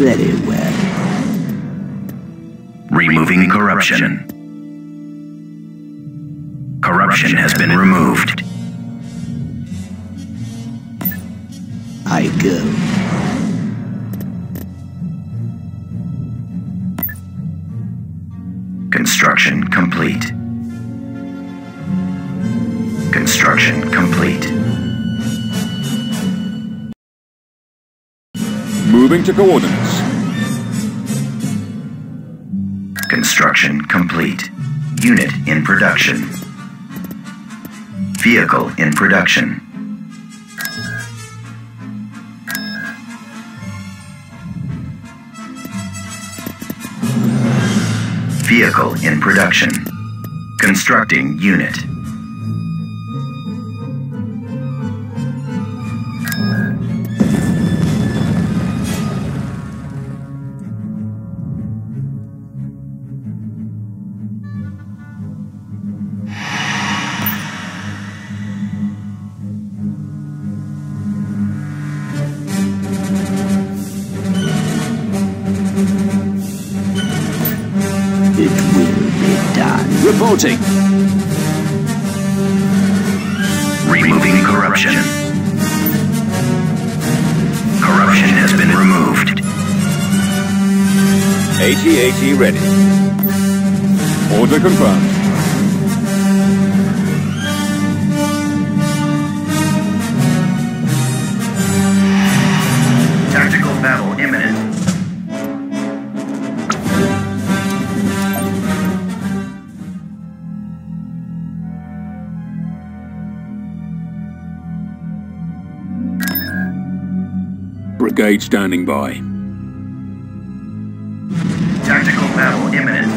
Very well. Removing corruption. Corruption has been removed. I go. Construction complete. Construction complete. Moving to coordinates. Construction complete. Unit in production. Vehicle in production. Vehicle in production. Constructing unit. Reporting. Removing corruption. Corruption has been removed. AT-AT ready. Order confirmed. Tactical battle imminent. Brigade standing by. Tactical battle imminent.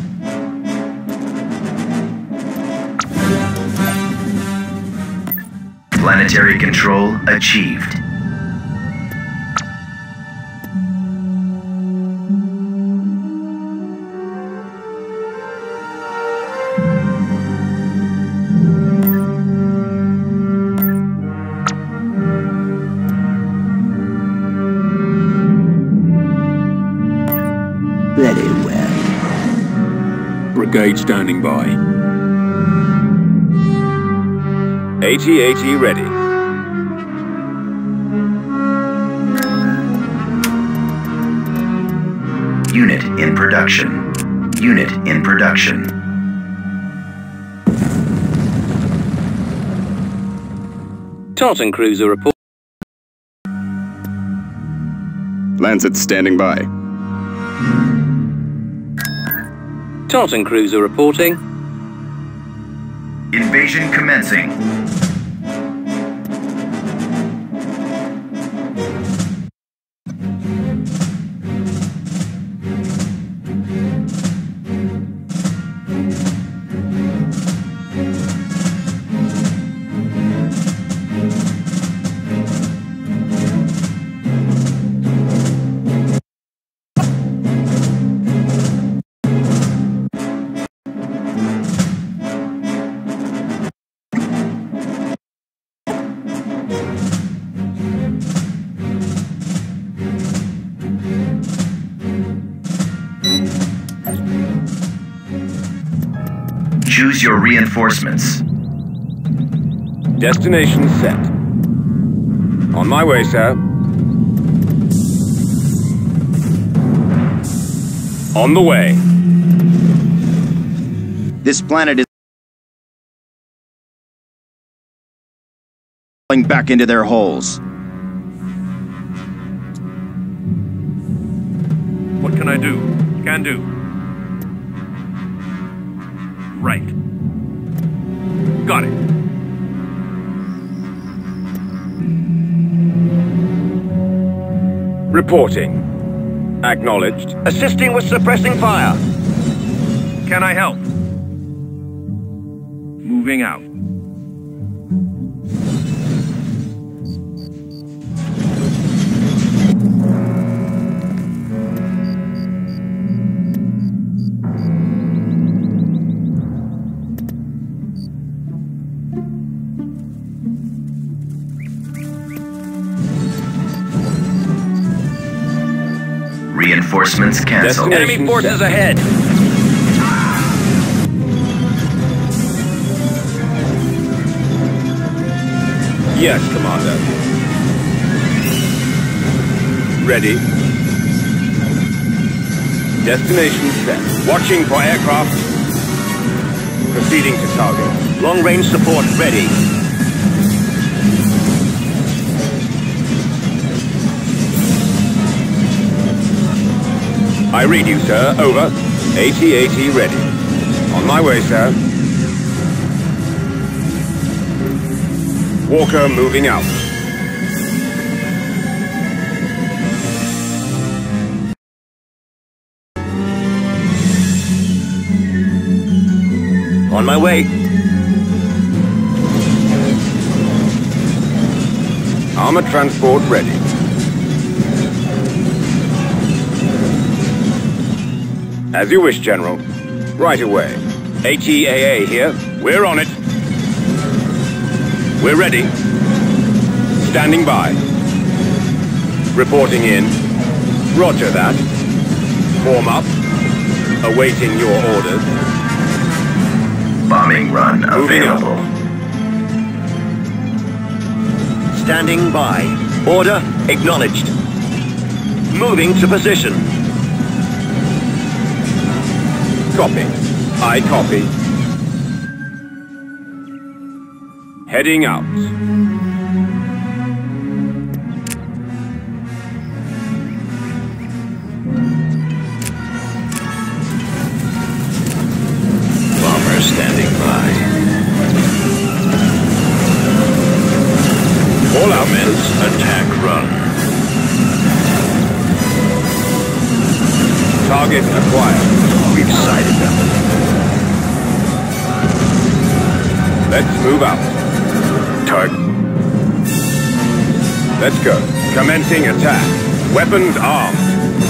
Planetary control achieved. Very well. Brigade standing by. AT-AT ready. Unit in production. Unit in production. Tartan cruiser report. Lancet standing by. Tartan cruiser reporting. Invasion commencing. Choose your reinforcements. Destination set. On my way, sir. On the way. This planet is falling back into their holes. What can I do? Can do. Right. Got it. Reporting. Acknowledged. Assisting with suppressing fire. Can I help? Moving out. Reinforcements canceled. Destination Enemy forces ahead. Yes, Commander. Ready. Destination set. Watching for aircraft. Proceeding to target. Long-range support ready. I read you, sir. Over. AT-AT ready. On my way, sir. Walker moving out. On my way. Armored transport ready. As you wish, General. Right away. ATAA here. We're on it. We're ready. Standing by. Reporting in. Roger that. Form up. Awaiting your orders. Bombing run Moving out. available. Standing by. Order acknowledged. Moving to position. Copy. I copy. Heading out. Bomber standing by. All out, men. Attack run. Target acquired. We've sighted them. Let's move out. Target. Let's go. Commencing attack. Weapons armed.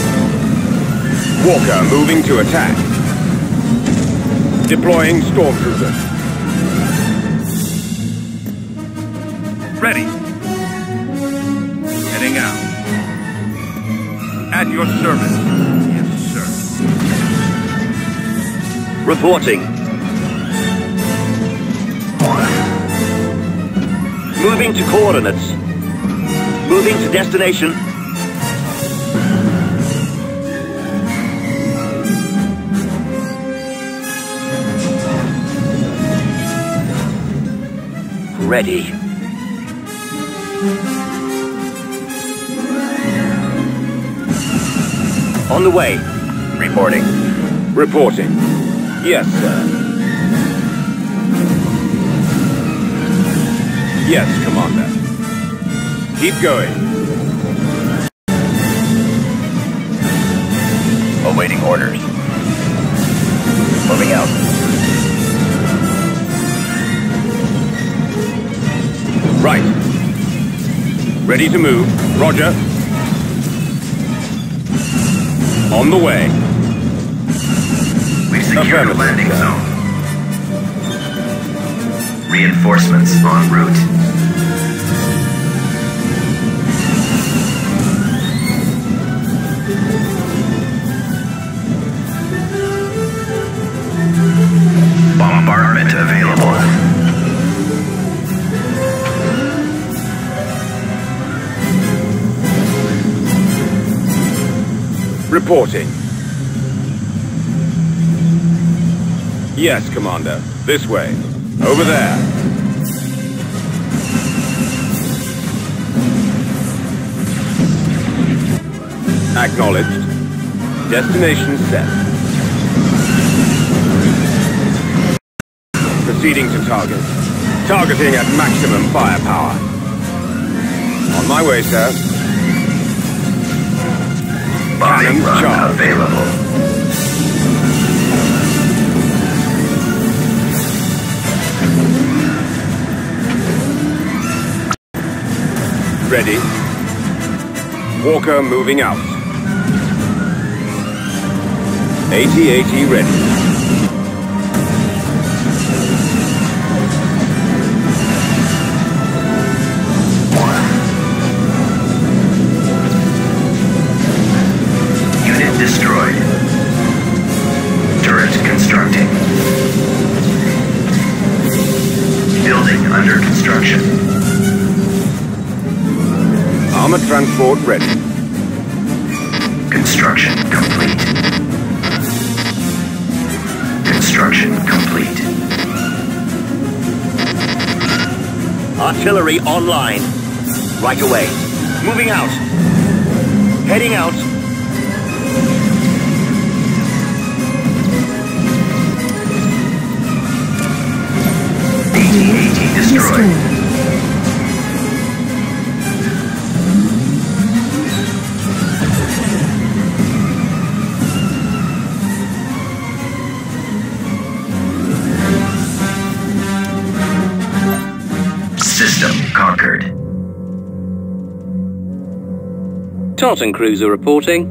Walker moving to attack. Deploying stormtroopers. Ready. Heading out. At your service. Yes, sir. Reporting. Moving to coordinates. Moving to destination. Ready. On the way. Reporting. Reporting. Yes, sir. Yes, Commander. Keep going. Awaiting orders. Moving out. Right. Ready to move. Roger. On the way. We've secured the Affirmative, landing sir. zone. Reinforcements en route. Bombardment available. Reporting. Yes, Commander. This way. Over there. Acknowledged. Destination set. Proceeding to target. Targeting at maximum firepower. On my way, sir. Bombing Cannons run charged. available. Ready. Walker moving out. AT-AT ready. Unit under construction. Armored transport ready. Construction complete. Construction complete. Artillery online. Right away. Moving out. Heading out. AT-AT destroyed. System conquered. Tartan cruiser reporting.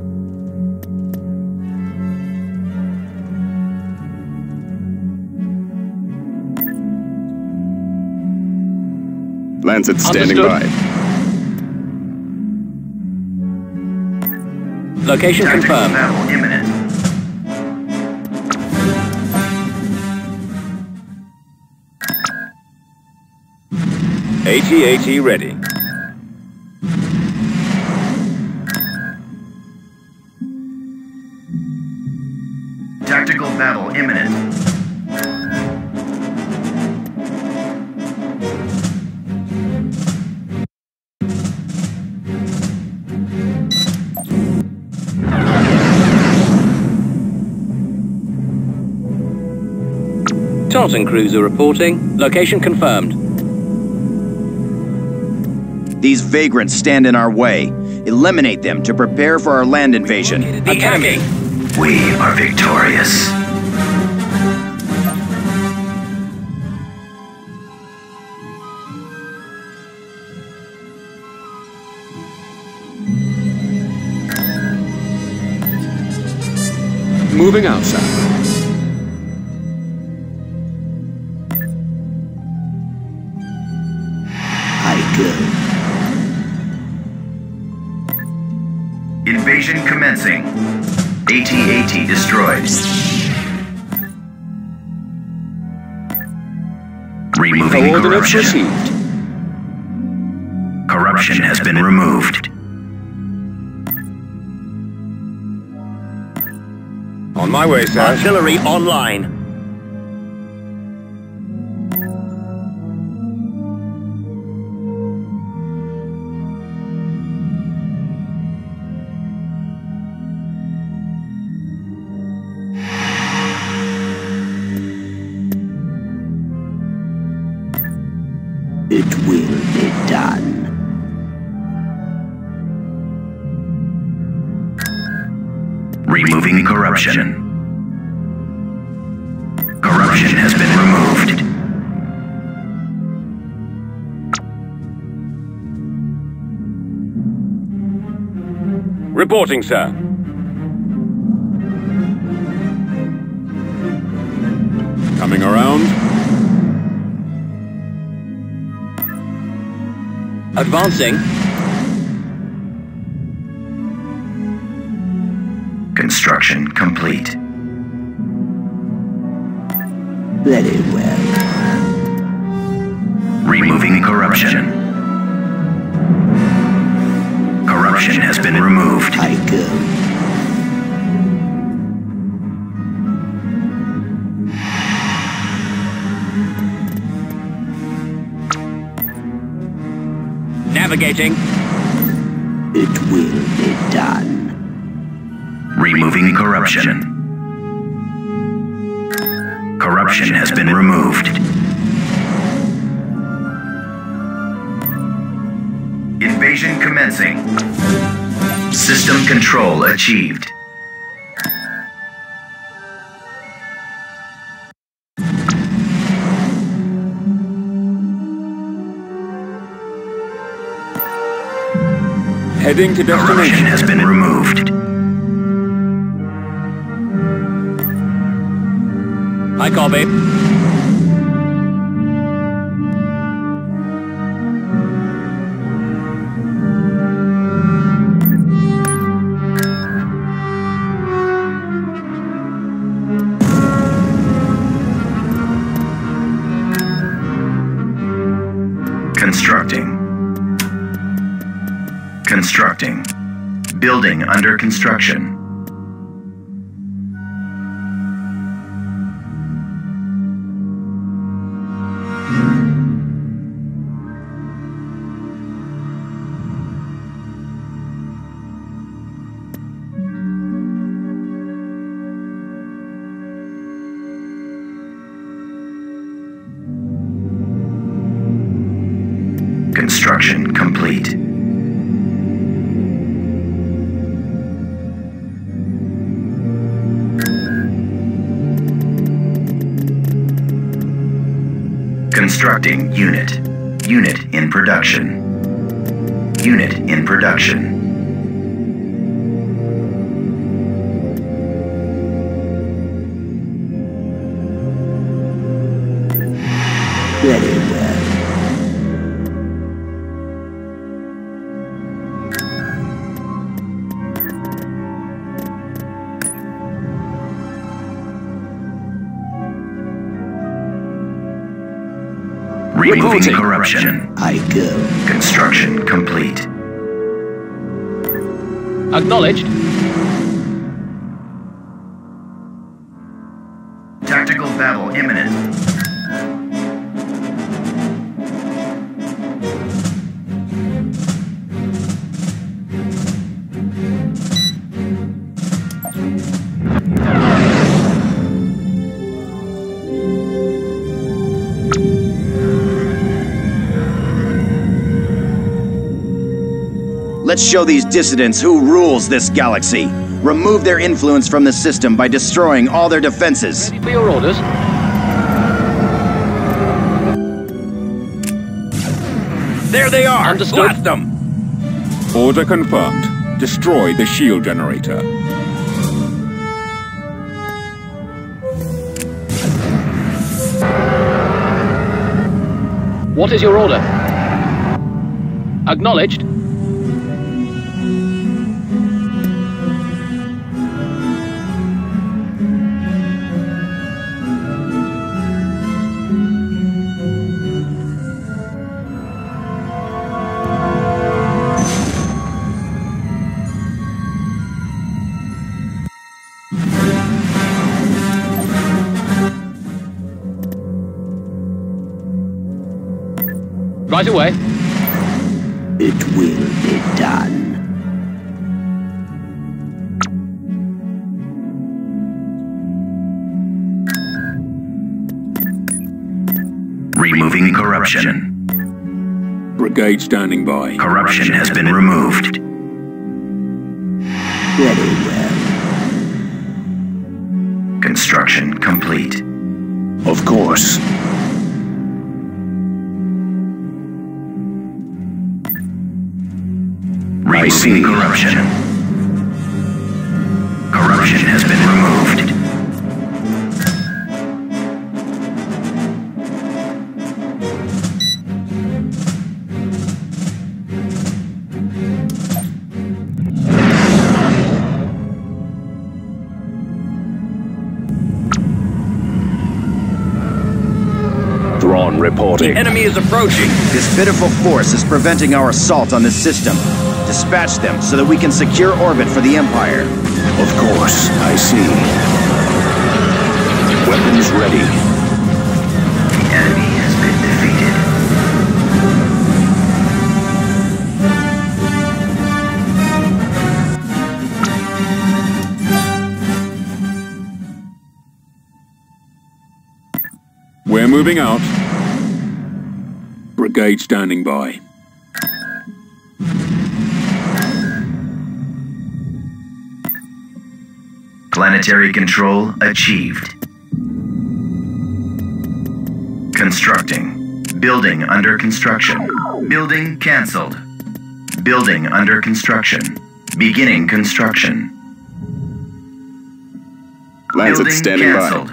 Lancet standing Understood. by. Location Tactical confirmed. battle imminent. AT-AT ready. Tactical battle imminent. Tartan cruiser reporting. Location confirmed. These vagrants stand in our way. Eliminate them to prepare for our land invasion. Attacking. We are victorious. Moving out, sir. I go. Invasion commencing. AT-AT destroyed. Removing Coordinates corruption. received. Corruption has been removed. On my way, sir. Artillery online. It will be done. Removing corruption. Corruption has been removed. Reporting, sir. Coming around. Advancing. Construction complete. Very well. Removing corruption. Corruption has been removed. I go. Navigating. It will be done. Removing corruption. Corruption has been removed. Invasion commencing. System control achieved. Heading to Corruption destination. has been removed. I copy. Constructing. Constructing. Building under construction. Construction complete. Constructing unit. Unit in production. Unit in production. Very well. Removing corruption. I go. Construction complete. Acknowledged. Tactical battle imminent. Let's show these dissidents who rules this galaxy. Remove their influence from the system by destroying all their defenses. Ready for your orders. There they are! Understood. Blast them! Order confirmed. Destroy the shield generator. What is your order? Acknowledged. Right away. It will be done. Removing corruption. Brigade standing by. Corruption has been removed. Very well. Construction complete. Of course. Removing corruption. Corruption has been removed. Thrawn reporting. The enemy is approaching. This pitiful force is preventing our assault on this system. Dispatch them so that we can secure orbit for the Empire. Of course, I see. Weapons ready. The enemy has been defeated. We're moving out. Brigade standing by. Planetary control achieved. Constructing. Building under construction. Building cancelled. Building under construction. Beginning construction. Lancet Building standing by. cancelled.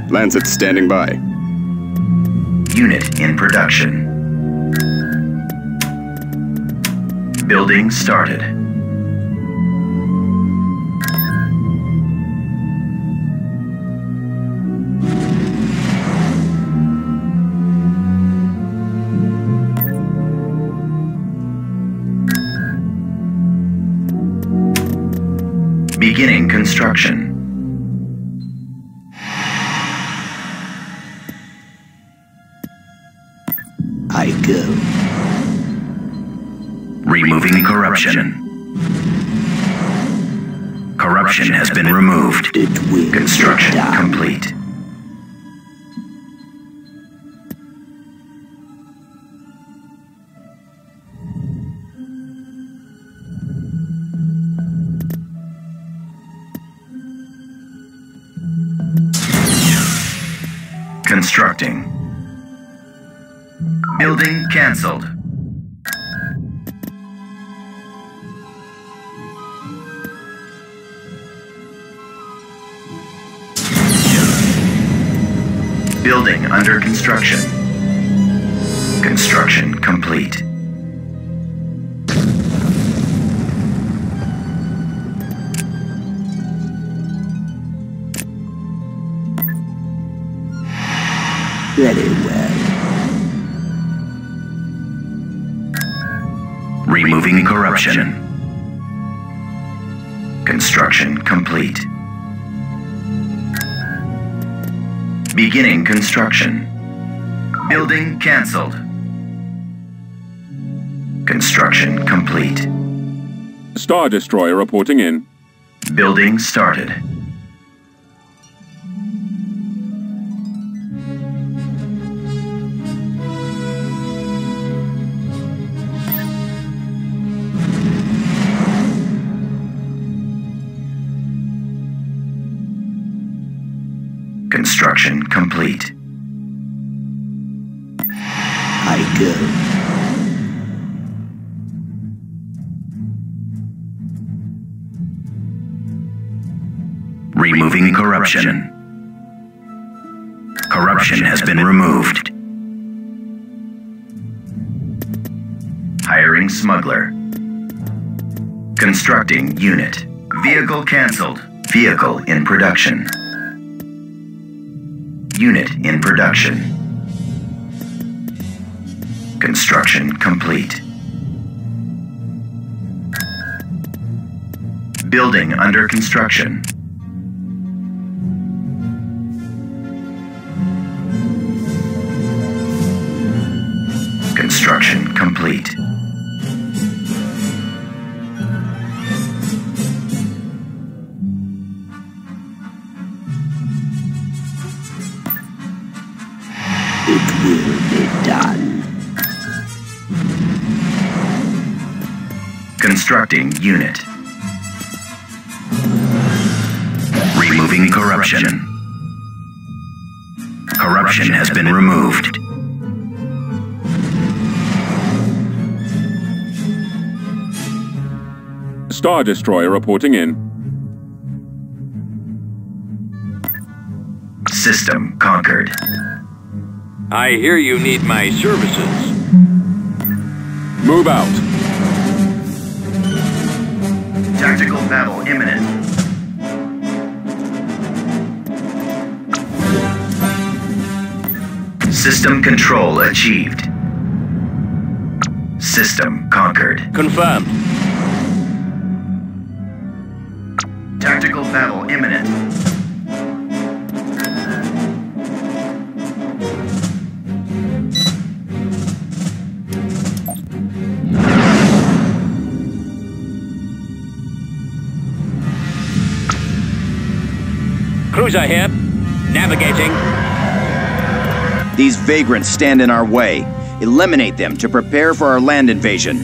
Lancet standing by. Unit in production. Building started. Beginning construction. I go. Removing corruption. Corruption has been removed. It will Construction be done. complete. Constructing. Building cancelled. Building under construction. Construction complete. Very well. Removing corruption. Construction complete. Beginning construction. Building cancelled. Construction complete. Star Destroyer reporting in. Building started. Construction complete. I go. Removing corruption. Corruption has been removed. Hiring smuggler. Constructing unit. Vehicle cancelled. Vehicle in production. Unit in production. Construction complete. Building under construction. Construction complete. It will be done. Constructing unit. Removing corruption. Corruption has been removed. Star Destroyer reporting in. System conquered. I hear you need my services. Move out. Tactical battle imminent. System control achieved. System conquered. Confirmed. Tactical battle imminent. Cruiser here. Navigating. These vagrants stand in our way. Eliminate them to prepare for our land invasion.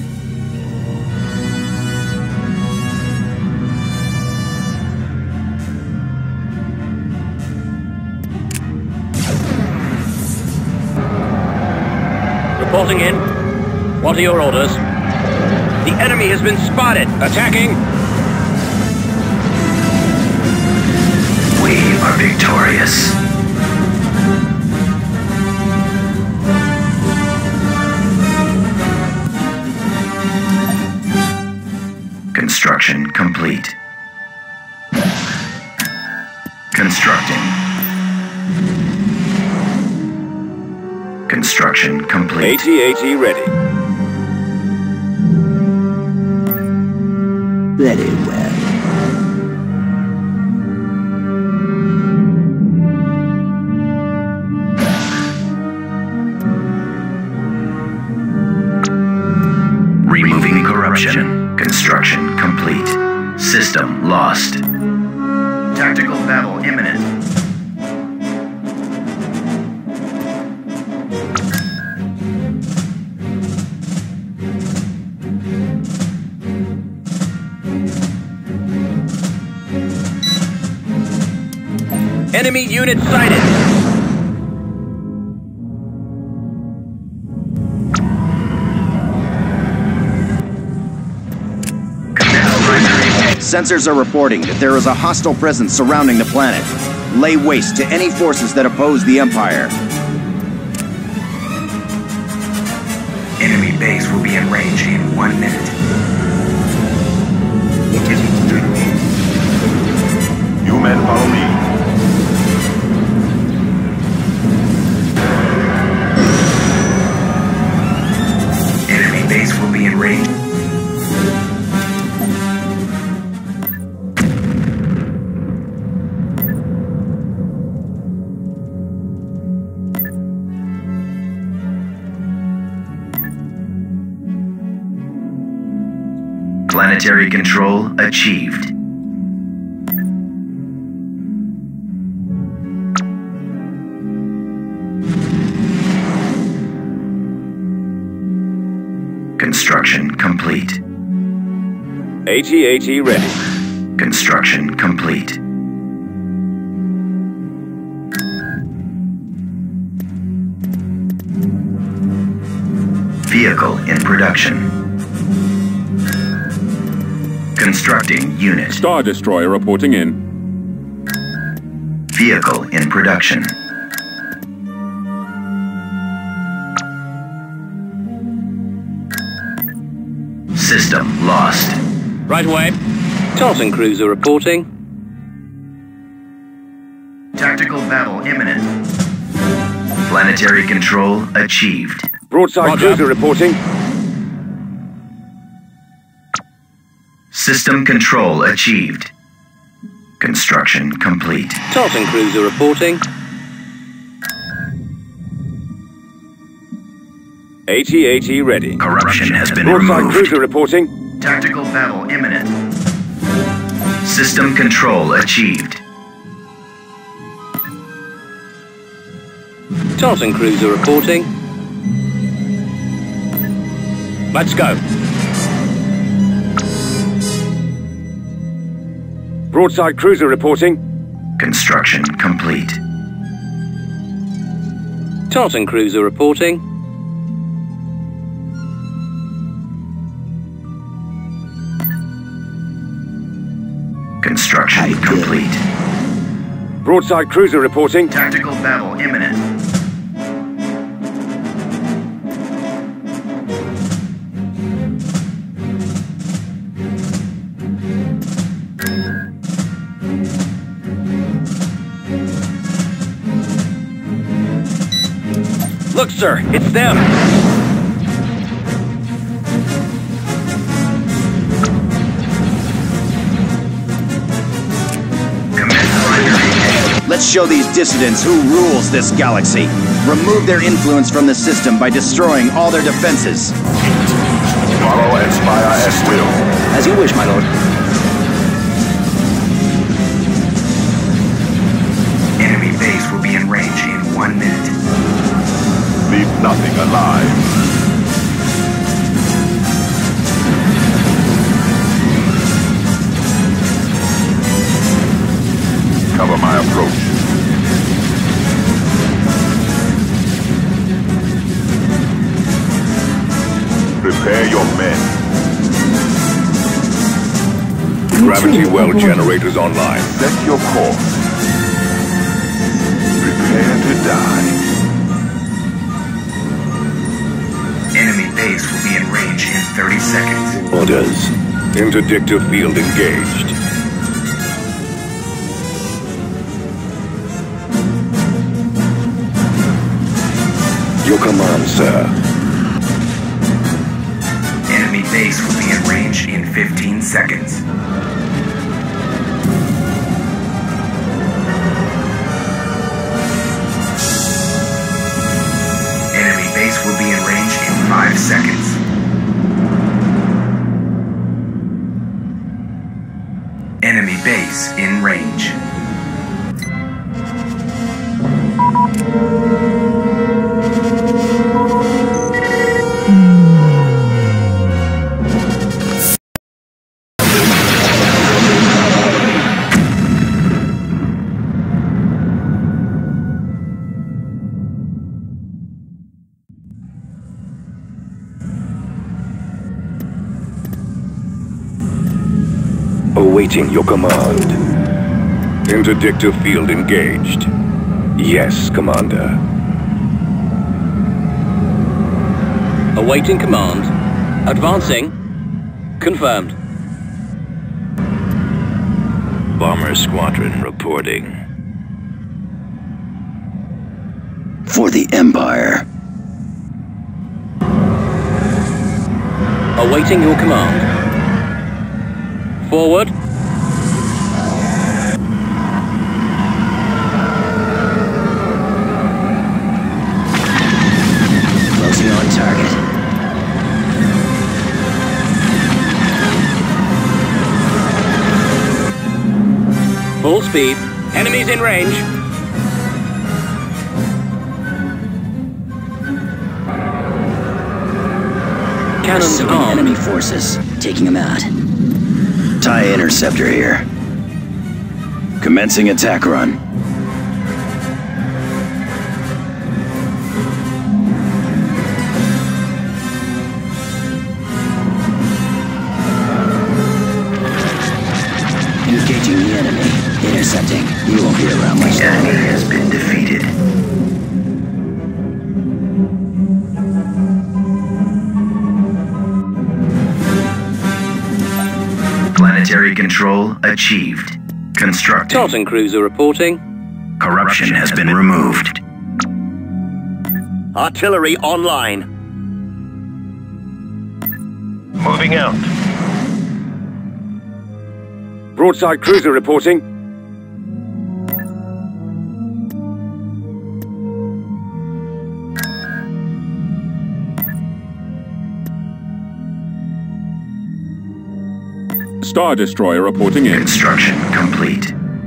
Reporting in. What are your orders? The enemy has been spotted. Attacking. We are victorious. complete. Constructing. Construction complete. AT-AT ready. Very well. Removing corruption. Construction complete. System lost. Tactical battle imminent. Enemy unit sighted. Sensors are reporting that there is a hostile presence surrounding the planet. Lay waste to any forces that oppose the Empire. Enemy base will be in range in 1 minute. You men follow me. Enemy base will be in range. Planetary control achieved. Construction complete. AT-AT ready. Construction complete. Vehicle in production. Constructing unit. Star Destroyer reporting in. Vehicle in production. System lost. Right away. Tarleton cruiser reporting. Tactical battle imminent. Planetary control achieved. Broadside Roger. cruiser reporting. System control achieved. Construction complete. Tarleton cruiser reporting. AT-AT ready. Corruption has been Broadside removed. cruiser reporting. Tactical battle imminent. System control achieved. Tarleton cruiser reporting. Let's go. Broadside cruiser reporting. Construction complete. Tarleton cruiser reporting. Construction complete. Broadside cruiser reporting. Tactical battle imminent. Look, sir, it's them. Let's show these dissidents who rules this galaxy. Remove their influence from the system by destroying all their defenses. Follow and spire at will. As you wish, my lord. Enemy base will be in range in 1 minute. Leave nothing alive. Cover my approach. Prepare your men. Gravity well generators online. Set your course. Prepare to die. Enemy base will be in range in 30 seconds. Orders. Interdictor field engaged. Your command, sir. Enemy base will be in range in 15 seconds. Enemy base will be in range in 5 seconds. Enemy base in range. Awaiting your command. Interdictor field engaged. Yes, Commander. Awaiting command. Advancing. Confirmed. Bomber Squadron reporting. For the Empire. Awaiting your command. Forward. Closing on target. Full speed. Enemies in range. Cannons Pursuing armed. enemy forces. Taking them out. TIE interceptor here. Commencing attack run. Engaging the enemy. Intercepting. You won't be around much The enemy longer. has been defeated. Planetary control achieved. Constructing. Tartan cruiser reporting. Corruption has been removed. Artillery online. Moving out. Broadside cruiser reporting. Star Destroyer reporting in. Construction complete.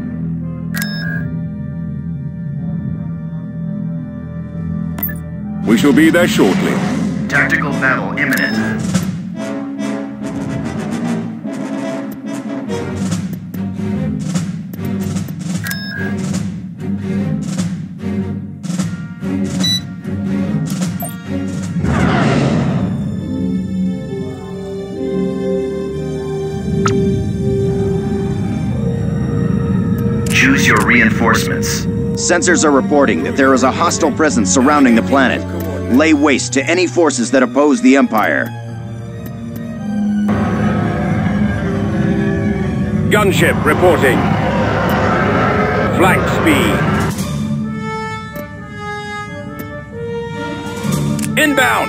We shall be there shortly. Tactical battle imminent. Choose your reinforcements. Sensors are reporting that there is a hostile presence surrounding the planet. Lay waste to any forces that oppose the Empire. Gunship reporting. Flight speed. Inbound.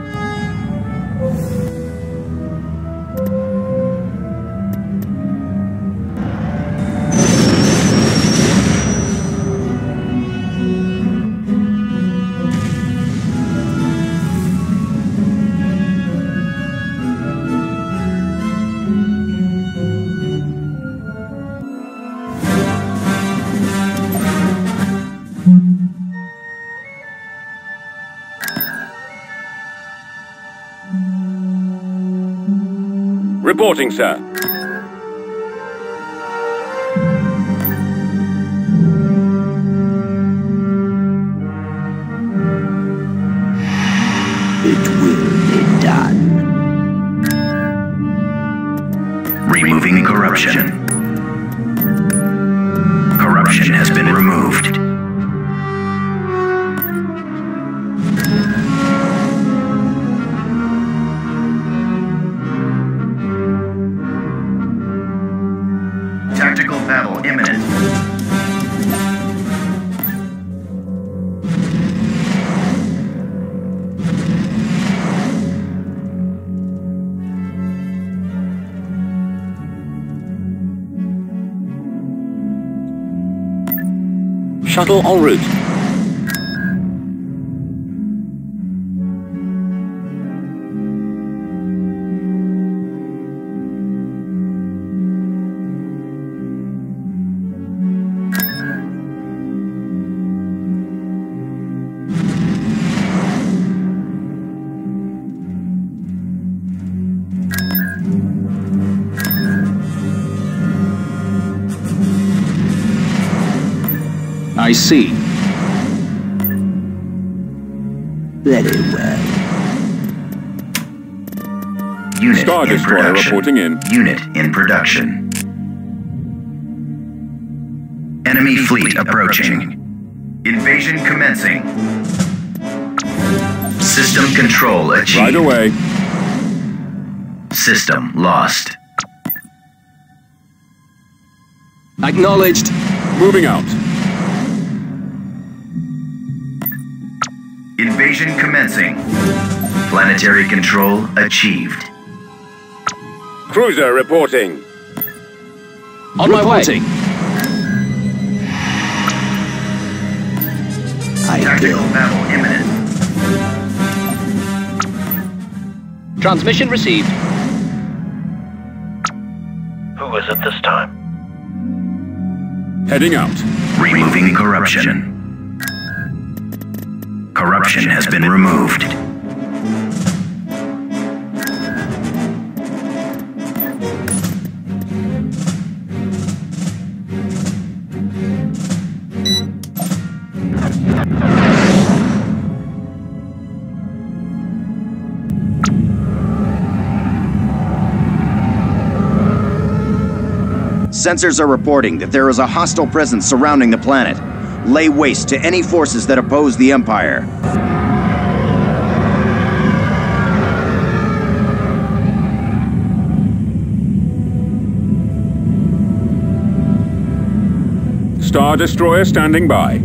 Reporting, sir. It will be done. Removing corruption. Corruption has been removed. Shuttle en route. I see. Very well. Unit Star in Destroyer production. reporting in. Unit in production. Enemy fleet approaching. Invasion commencing. System control achieved. Right away. System lost. Acknowledged. Moving out. Invasion commencing. Planetary control achieved. Cruiser reporting. On my way. Reporting. Tactical battle imminent. Transmission received. Who is it this time? Heading out. Removing corruption. Corruption has been removed. Sensors are reporting that there is a hostile presence surrounding the planet. Lay waste to any forces that oppose the Empire. Star Destroyer standing by.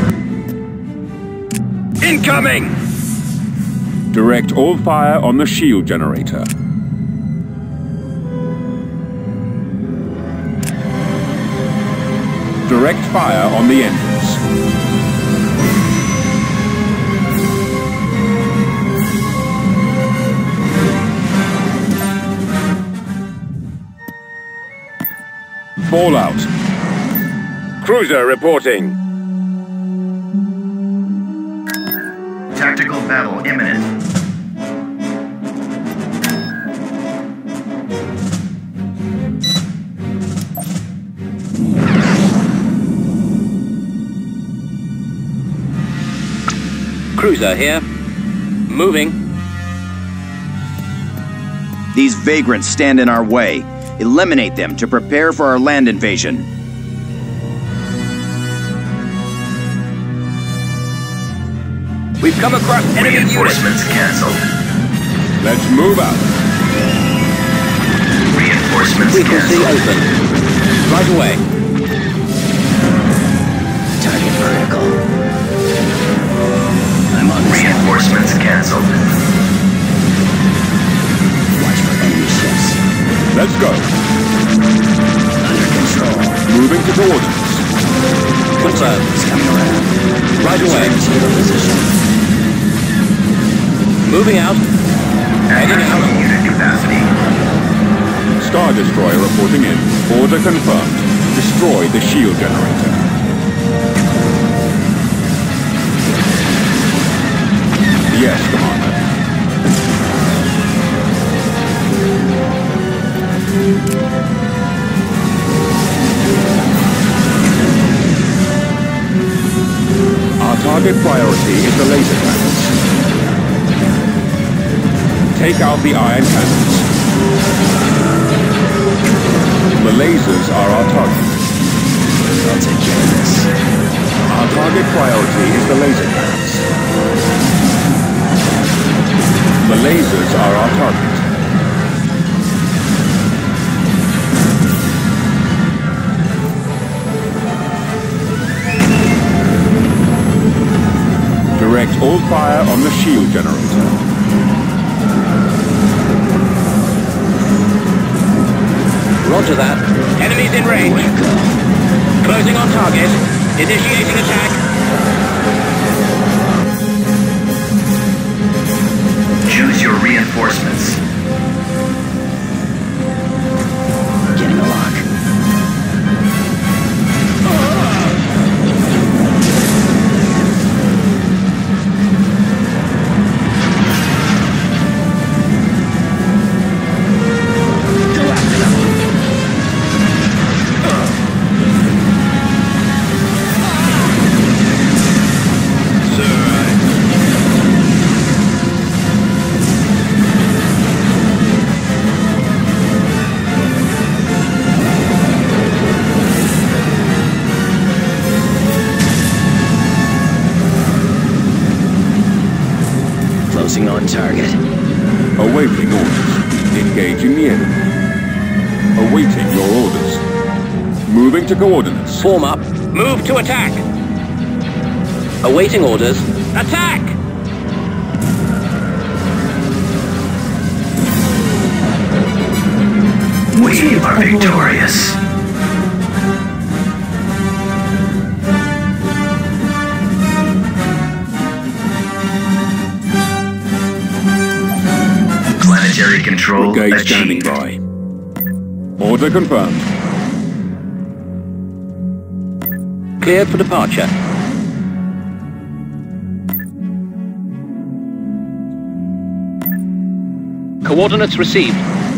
Incoming! Direct all fire on the shield generator. Direct fire on the engines. Fallout. Cruiser reporting. Tactical battle imminent. Cruiser here. Moving. These vagrants stand in our way. Eliminate them to prepare for our land invasion. We've come across enemy units. Reinforcements cancelled. Let's move out. Reinforcements Frequency cancelled. open. Right away. Target vertical. I'm on this. Reinforcements cancelled. Watch for enemy ships. Let's go. Under control. Moving to coordinates. Confirmed. It's coming around. Right away. Zero position. Moving out. Heading out. Unit capacity. Star Destroyer reporting in. Order confirmed. Destroy the shield generator. Yes, Commander. Our target priority is the laser cannons. Take out the iron cannons. The lasers are our target. I'll take care of this. Our target priority is the laser cannons. The lasers are our target. Direct all fire on the shield generator. Roger that. Enemies in range. Closing on target. Initiating attack. Choose your reinforcements. Getting a lock. Closing on target. Awaiting orders. Engaging the enemy. Awaiting your orders. Moving to coordinates. Form up. Move to attack. Awaiting orders. Attack! We are victorious. Planetary control Brigade achieved. standing by. Order confirmed. Cleared for departure. Coordinates received.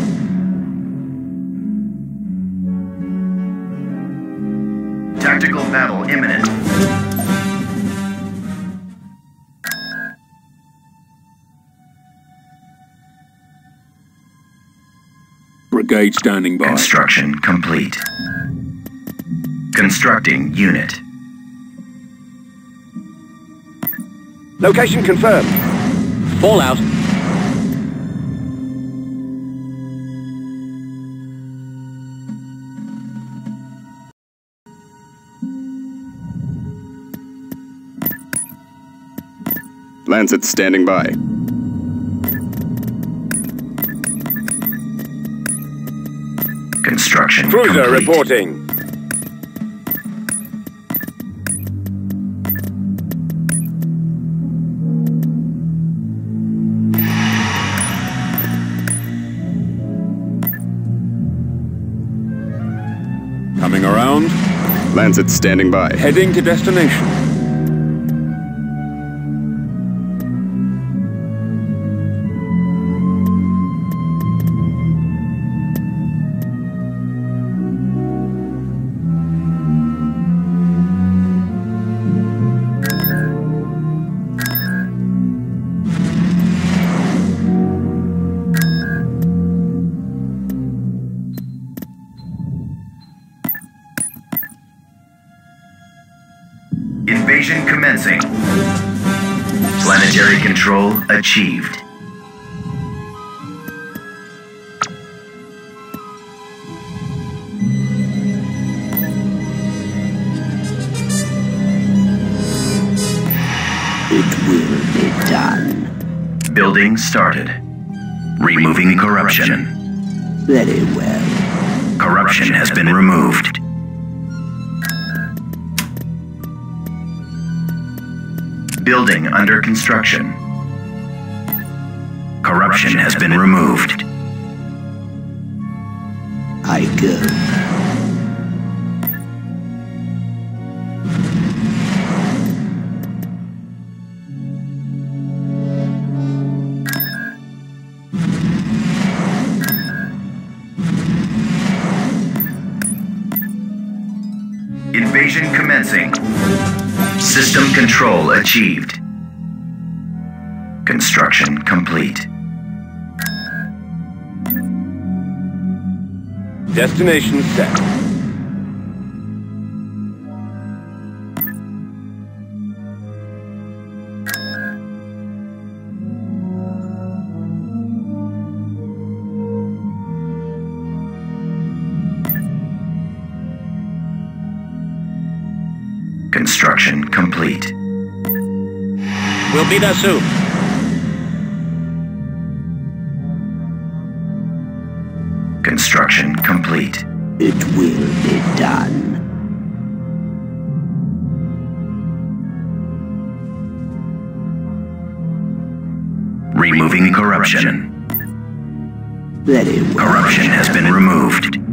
Tactical battle imminent. Brigade standing by. Construction complete. Constructing unit. Location confirmed. Fallout. Lancet standing by. Construction Cruiser complete. reporting. Coming around. Lancet standing by. Heading to destination. Invasion commencing. Planetary control achieved. It will be done. Building started. Removing corruption. Very well. Corruption has been removed. Building under construction. Corruption has been removed. I go. Invasion commencing. System control achieved. Construction complete. Destination set. Construction complete. We'll be there soon. Construction complete. It will be done. Removing corruption. Very well. Corruption has been removed.